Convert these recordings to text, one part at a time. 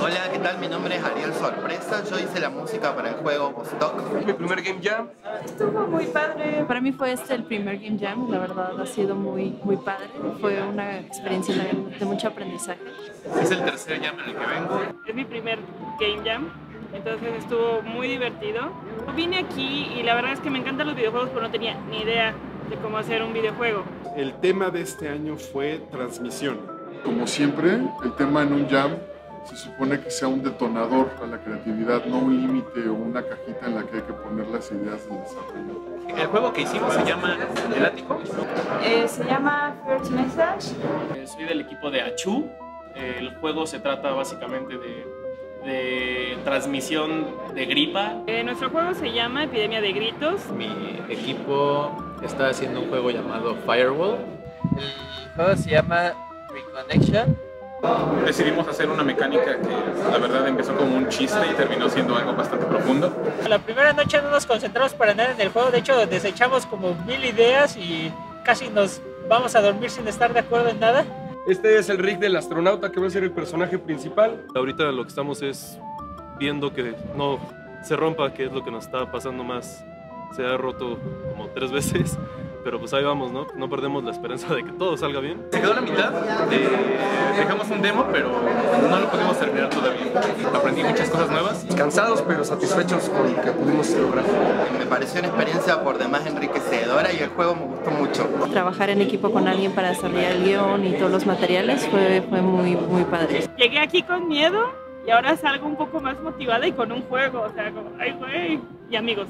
Hola, ¿qué tal? Mi nombre es Ariel Sorpresa. Yo hice la música para el juego Vostok. Mi primer Game Jam. Estuvo muy padre. Para mí fue el primer Game Jam. La verdad ha sido muy padre. Fue una experiencia también de mucho aprendizaje. Es el tercer Jam en el que vengo. Es mi primer Game Jam, entonces estuvo muy divertido. Vine aquí y la verdad es que me encantan los videojuegos, pero no tenía ni idea de cómo hacer un videojuego. El tema de este año fue transmisión. Como siempre, el tema en un jam se supone que sea un detonador a la creatividad, no un límite o una cajita en la que hay que poner las ideas del desarrollo. El juego que hicimos se llama El Ático. Se llama First Message. Soy del equipo de Achu. El juego se trata básicamente de transmisión de gripa. Nuestro juego se llama Epidemia de Gritos. Mi equipo está haciendo un juego llamado Firewall. El juego se llama Reconnection. Decidimos hacer una mecánica que la verdad empezó como un chiste y terminó siendo algo bastante profundo. La primera noche no nos concentramos para nada en el juego, de hecho desechamos como 1000 ideas y casi nos vamos a dormir sin estar de acuerdo en nada. Este es el Rick del astronauta que va a ser el personaje principal. Ahorita lo que estamos es viendo que no se rompa, que es lo que nos está pasando más. Se ha roto como 3 veces, pero pues ahí vamos, ¿no? No perdemos la esperanza de que todo salga bien. Se quedó a la mitad, dejamos un demo, pero no lo pudimos terminar todavía. Aprendí muchas cosas nuevas. Cansados pero satisfechos con lo que pudimos lograr. Me pareció una experiencia por demás enriquecedora y el juego me gustó mucho. Trabajar en equipo con alguien para desarrollar el guión y todos los materiales fue muy padre. Llegué aquí con miedo y ahora salgo un poco más motivada y con un juego, o sea, como, ay güey, y amigos.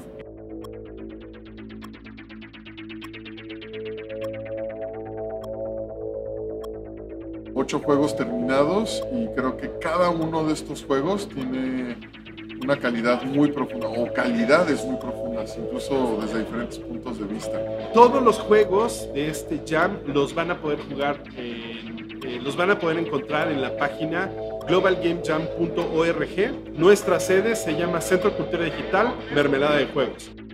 Ocho juegos terminados y creo que cada uno de estos juegos tiene una calidad muy profunda o calidades muy profundas, incluso desde diferentes puntos de vista. Todos los juegos de este jam los van a poder jugar, los van a poder encontrar en la página globalgamejam.org. Nuestra sede se llama Centro de Cultura Digital Mermelada de Juegos.